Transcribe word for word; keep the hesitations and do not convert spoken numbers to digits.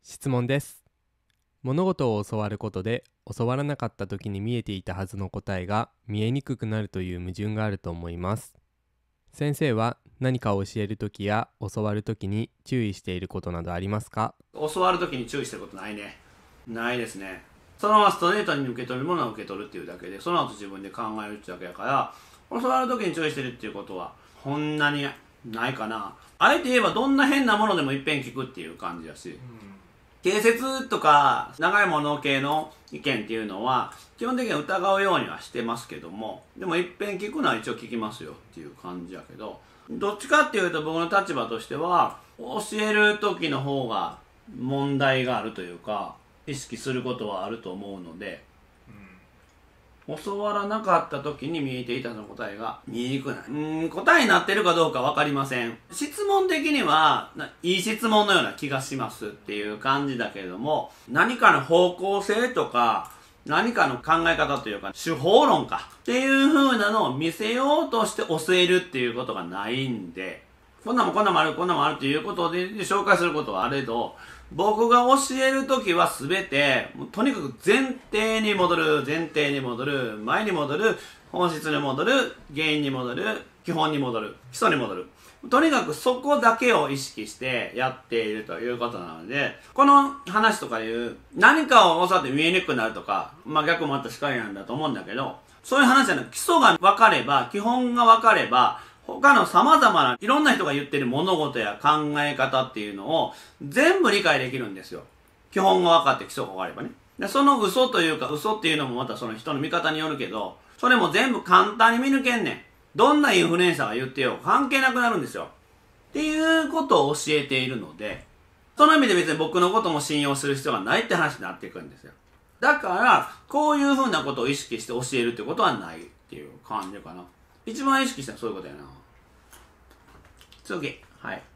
質問です。物事を教わることで教わらなかった時に見えていたはずの答えが見えにくくなるという矛盾があると思います。先生は何かを教える時や教わる時に注意していることなどありますか？ 教わるときに注意してることないね。ないですね。そのままストレートに受け取るものは受け取るっていうだけで、その後自分で考えるってだけだから、教わるときに注意してるっていうことは、こんなにないかな。あえて言えばどんな変なものでもいっぺん聞くっていう感じだし、うん、定説とか長いもの系の意見っていうのは、基本的には疑うようにはしてますけども、でもいっぺん聞くのは一応聞きますよっていう感じやけど、どっちかっていうと僕の立場としては、教える時の方が問題があるというか、意識することはあると思うので、うん、教わらなかった時に見えていたの答えが見えにくない。うーん、答えになってるかどうか分かりません。質問的にはいい質問のような気がしますっていう感じだけれども、何かの方向性とか、何かの考え方というか、手法論かっていう風なのを見せようとして教えるっていうことがないんで、こんなんもこんなんもある、こんなんもあるっていうことで紹介することはあれど、僕が教えるときはすべて、とにかく前提に戻る、前提に戻る、前に戻る、本質に戻る、原因に戻る、基本に戻る、基礎に戻る。とにかくそこだけを意識してやっているということなので、この話とかいう何かを教わって見えにくくなるとか、まあ逆もあったしかりなんだと思うんだけど、そういう話じゃなく、基礎が分かれば、基本が分かれば、他の様々ないろんな人が言ってる物事や考え方っていうのを全部理解できるんですよ。基本が分かって基礎が分かればね。で、その嘘というか嘘っていうのもまたその人の見方によるけど、それも全部簡単に見抜けんねん。どんなインフルエンサーが言ってよ、関係なくなるんですよ。っていうことを教えているので、その意味で別に僕のことも信用する必要がないって話になっていくんですよ。だから、こういうふうなことを意識して教えるってことはないっていう感じかな。一番意識したらそういうことやな。次。はい。